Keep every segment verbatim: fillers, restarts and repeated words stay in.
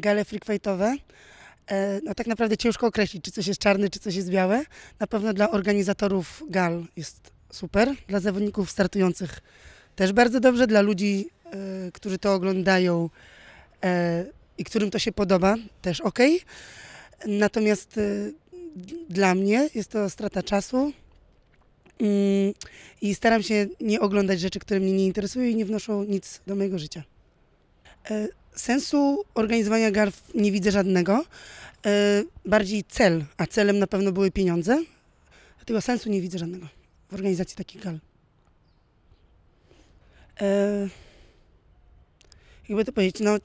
Gale freakfightowe, no tak naprawdę ciężko określić, czy coś jest czarne, czy coś jest białe. Na pewno dla organizatorów gal jest super, dla zawodników startujących też bardzo dobrze, dla ludzi, y, którzy to oglądają y, i którym to się podoba, też ok. Natomiast y, dla mnie jest to strata czasu y, i staram się nie oglądać rzeczy, które mnie nie interesują i nie wnoszą nic do mojego życia. Y, sensu organizowania gal nie widzę żadnego, y, bardziej cel, a celem na pewno były pieniądze, dlatego sensu nie widzę żadnego w organizacji takich gal. E, jakby to powiedzieć, no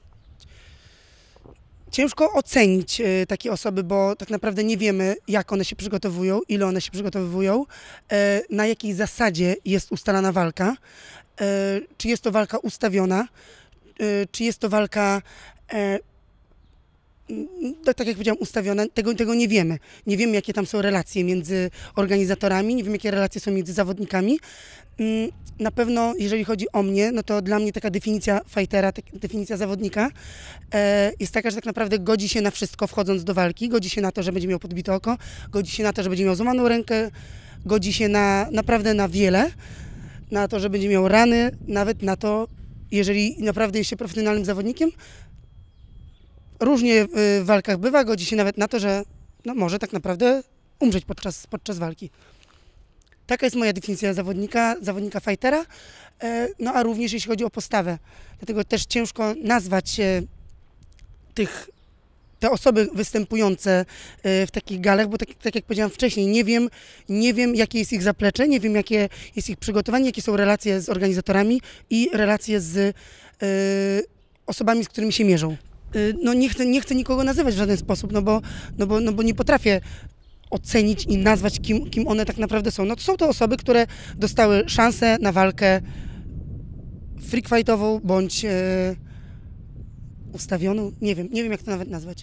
ciężko ocenić e, takie osoby, bo tak naprawdę nie wiemy, jak one się przygotowują, ile one się przygotowują, e, na jakiej zasadzie jest ustalana walka, e, czy jest to walka ustawiona, e, czy jest to walka e, tak jak powiedziałam, ustawione, tego, tego nie wiemy. Nie wiemy, jakie tam są relacje między organizatorami, nie wiem, jakie relacje są między zawodnikami. Na pewno, jeżeli chodzi o mnie, no to dla mnie taka definicja fightera, definicja zawodnika jest taka, że tak naprawdę godzi się na wszystko wchodząc do walki, godzi się na to, że będzie miał podbite oko, godzi się na to, że będzie miał złamaną rękę, godzi się na naprawdę na wiele, na to, że będzie miał rany, nawet na to, jeżeli naprawdę jest się profesjonalnym zawodnikiem. Różnie w walkach bywa, godzi się nawet na to, że no, może tak naprawdę umrzeć podczas, podczas walki. Taka jest moja definicja zawodnika, zawodnika fightera, no a również jeśli chodzi o postawę. Dlatego też ciężko nazwać tych, te osoby występujące w takich galach, bo tak, tak jak powiedziałam wcześniej, nie wiem, nie wiem, jakie jest ich zaplecze, nie wiem, jakie jest ich przygotowanie, jakie są relacje z organizatorami i relacje z y, osobami, z którymi się mierzą. No nie chcę, nie chcę nikogo nazywać w żaden sposób, no bo, no bo, no bo nie potrafię ocenić i nazwać, kim, kim one tak naprawdę są. No to są to osoby, które dostały szansę na walkę freakfightową bądź e, ustawioną, nie wiem, nie wiem jak to nawet nazwać.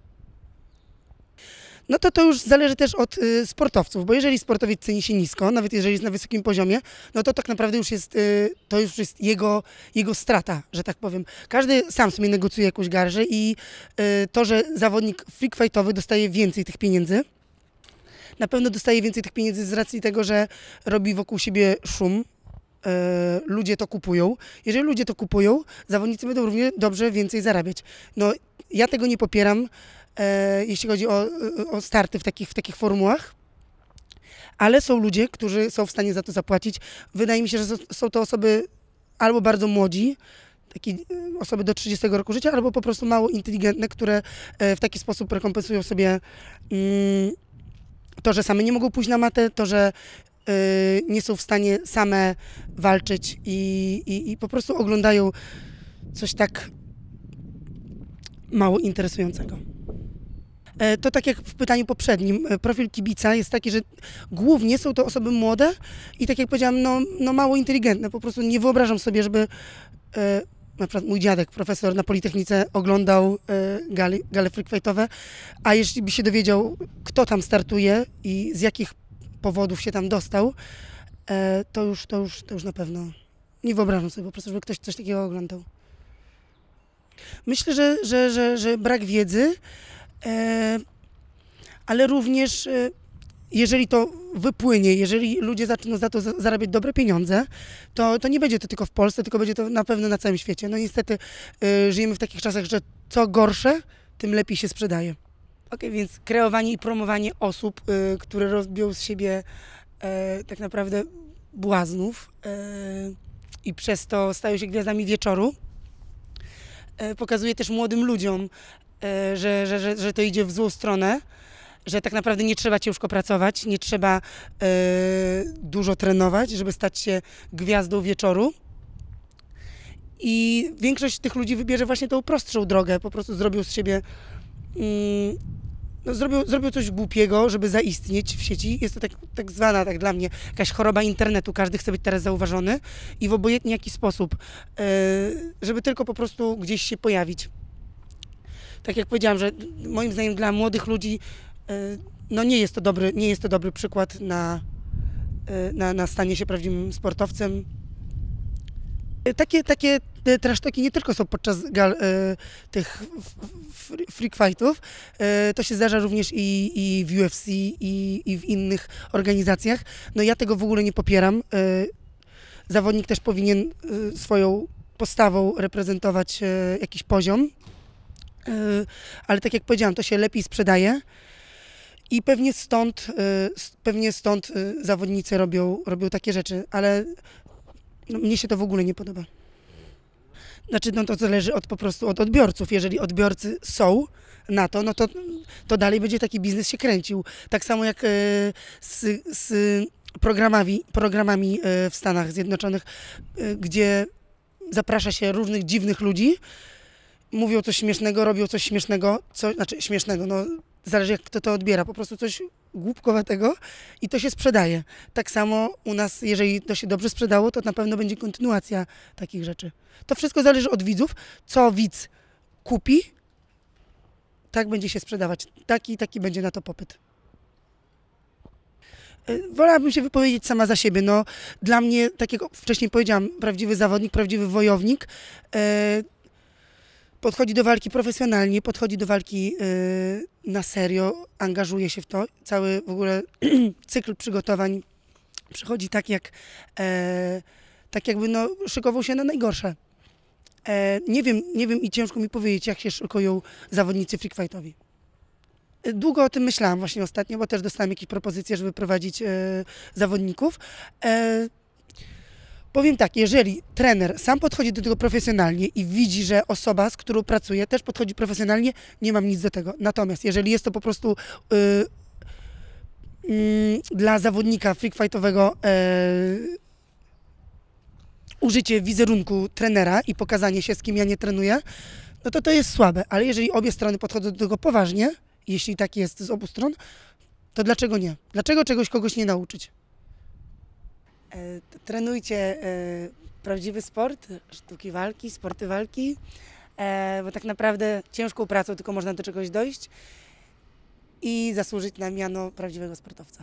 No to to już zależy też od y, sportowców, bo jeżeli sportowiec ceni się nisko, nawet jeżeli jest na wysokim poziomie, no to tak naprawdę już jest, y, to już jest jego, jego strata, że tak powiem. Każdy sam sobie negocjuje jakąś garżę i y, to, że zawodnik freakfightowy dostaje więcej tych pieniędzy, na pewno dostaje więcej tych pieniędzy z racji tego, że robi wokół siebie szum, y, ludzie to kupują. Jeżeli ludzie to kupują, zawodnicy będą równie dobrze więcej zarabiać. No ja tego nie popieram, E, jeśli chodzi o, o starty w takich, w takich formułach, ale są ludzie, którzy są w stanie za to zapłacić. Wydaje mi się, że są to osoby albo bardzo młodzi, takie osoby do trzydziestego roku życia, albo po prostu mało inteligentne, które w taki sposób rekompensują sobie mm, to, że same nie mogą pójść na matę, to, że y, nie są w stanie same walczyć i, i, i po prostu oglądają coś tak mało interesującego. To tak jak w pytaniu poprzednim, profil kibica jest taki, że głównie są to osoby młode i tak jak powiedziałam, no, no mało inteligentne. Po prostu nie wyobrażam sobie, żeby e, na przykład mój dziadek, profesor na Politechnice, oglądał e, gale, gale freakfightowe, a jeśli by się dowiedział, kto tam startuje i z jakich powodów się tam dostał, e, to, już, to, już, to już na pewno nie wyobrażam sobie po prostu, żeby ktoś coś takiego oglądał. Myślę, że, że, że, że brak wiedzy, E, ale również e, jeżeli to wypłynie, jeżeli ludzie zaczną za to zarabiać dobre pieniądze, to, to nie będzie to tylko w Polsce, tylko będzie to na pewno na całym świecie. No niestety e, żyjemy w takich czasach, że co gorsze, tym lepiej się sprzedaje. Ok, więc kreowanie i promowanie osób, e, które robią z siebie e, tak naprawdę błaznów e, i przez to stają się gwiazdami wieczoru, e, pokazuje też młodym ludziom, Że, że, że, że to idzie w złą stronę, że tak naprawdę nie trzeba ciężko pracować, nie trzeba e, dużo trenować, żeby stać się gwiazdą wieczoru. I większość tych ludzi wybierze właśnie tą prostszą drogę, po prostu zrobią z siebie, mm, no zrobią, zrobią coś głupiego, żeby zaistnieć w sieci. Jest to tak, tak zwana, tak dla mnie, jakaś choroba internetu, każdy chce być teraz zauważony i w obojętnie jaki sposób, e, żeby tylko po prostu gdzieś się pojawić. Tak jak powiedziałam, że moim zdaniem dla młodych ludzi no nie jest to dobry, nie jest to dobry przykład na, na, na stanie się prawdziwym sportowcem. Takie, takie te trash talki nie tylko są podczas gal, e, tych freak fightów, e, to się zdarza również i, i w U F C, i, i w innych organizacjach. No ja tego w ogóle nie popieram. E, zawodnik też powinien e, swoją postawą reprezentować e, jakiś poziom, e, ale tak jak powiedziałam, to się lepiej sprzedaje. I pewnie stąd, pewnie stąd zawodnicy robią, robią takie rzeczy, ale no, mnie się to w ogóle nie podoba. Znaczy, no to zależy od, po prostu od odbiorców. Jeżeli odbiorcy są na to, no to, to dalej będzie taki biznes się kręcił. Tak samo jak z, z programami, programami w Stanach Zjednoczonych, gdzie zaprasza się różnych dziwnych ludzi, mówią coś śmiesznego, robią coś śmiesznego, co, znaczy śmiesznego, no zależy jak kto to odbiera, po prostu coś głupkowatego i to się sprzedaje. Tak samo u nas, jeżeli to się dobrze sprzedało, to na pewno będzie kontynuacja takich rzeczy. To wszystko zależy od widzów, co widz kupi, tak będzie się sprzedawać, taki taki będzie na to popyt. Wolałabym się wypowiedzieć sama za siebie. No, dla mnie, tak jak wcześniej powiedziałam, prawdziwy zawodnik, prawdziwy wojownik, e, podchodzi do walki profesjonalnie, podchodzi do walki y, na serio, angażuje się w to. Cały w ogóle cykl przygotowań przychodzi tak, jak, e, tak jakby no, szykował się na najgorsze. E, nie wiem, nie wiem i ciężko mi powiedzieć, jak się szykują zawodnicy freak fightowi. Długo o tym myślałam właśnie ostatnio, bo też dostałam jakieś propozycje, żeby prowadzić e, zawodników. E, Powiem tak, jeżeli trener sam podchodzi do tego profesjonalnie i widzi, że osoba, z którą pracuje, też podchodzi profesjonalnie, nie mam nic do tego. Natomiast jeżeli jest to po prostu yy, yy, dla zawodnika freak fightowego yy, użycie wizerunku trenera i pokazanie się, z kim ja nie trenuję, no to to jest słabe. Ale jeżeli obie strony podchodzą do tego poważnie, jeśli tak jest z obu stron, to dlaczego nie? Dlaczego czegoś kogoś nie nauczyć? Trenujcie e, prawdziwy sport, sztuki walki, sporty walki, e, bo tak naprawdę ciężką pracą tylko można do czegoś dojść i zasłużyć na miano prawdziwego sportowca.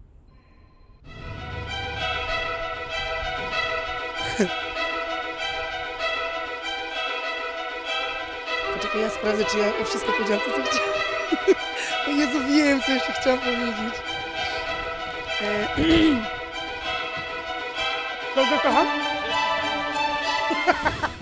Poczekaj, ja sprawdzę, czy ja wszystko powiedziałam, to co chciałam. O Jezu, wiem, co jeszcze chciałam powiedzieć. E, Kogo kocham?